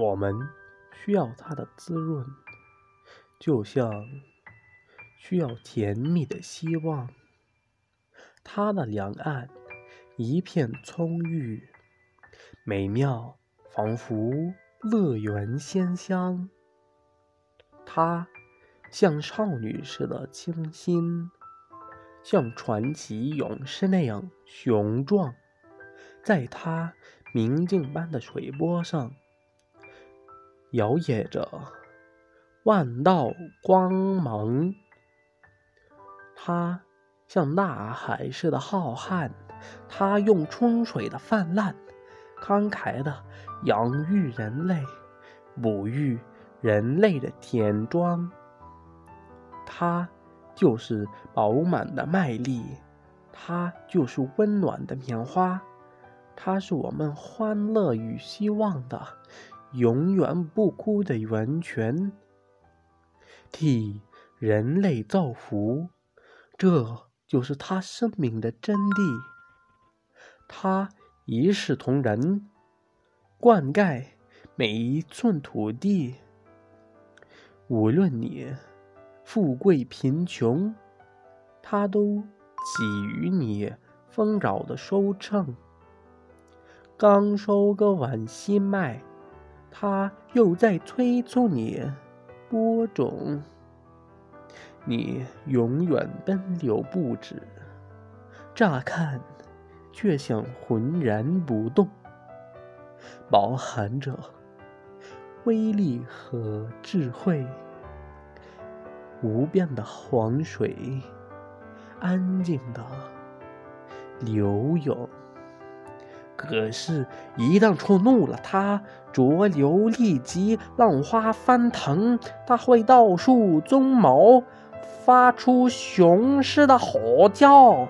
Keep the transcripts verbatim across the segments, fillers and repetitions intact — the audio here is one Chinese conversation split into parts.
我们需要它的滋润，就像需要甜蜜的希望。它的两岸一片葱郁，美妙仿佛乐园仙香。它像少女似的清新，像传奇勇士那样雄壮。在它明镜般的水波上，摇曳着万道光芒。它像大海似的浩瀚，它用春水的泛滥，慷慨地养育人类，哺育人类的田庄。它就是饱满的麦粒，它就是温暖的棉花，它是我们欢乐与希望的永远不枯的源泉，替人类造福，这就是它生命的真谛。它一视同仁，灌溉每一寸土地。无论你富贵贫穷，它都给予你丰饶的收成。刚收割完新麦，它又在催促你播种。你永远奔流不止，乍看却像浑然不动，饱含着威力和智慧。无边的黄水安静地流涌，可是一旦触怒了它，浊流立即浪花翻腾，它会倒竖鬃毛，发出雄狮的吼叫。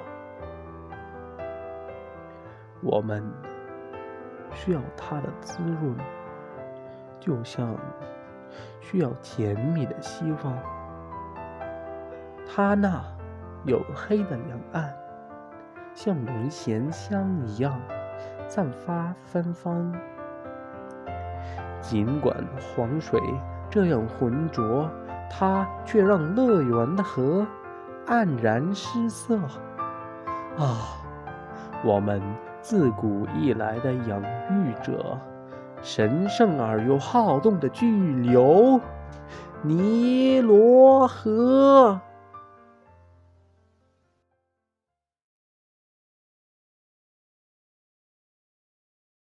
我们需要它的滋润，就像需要甜蜜的希望。它那黝黑的两岸，像轮咸香一样散发芬芳。尽管黄水这样浑浊，它却让乐园的河黯然失色。啊，我们自古以来的养育者，神圣而又好动的巨流——尼罗河。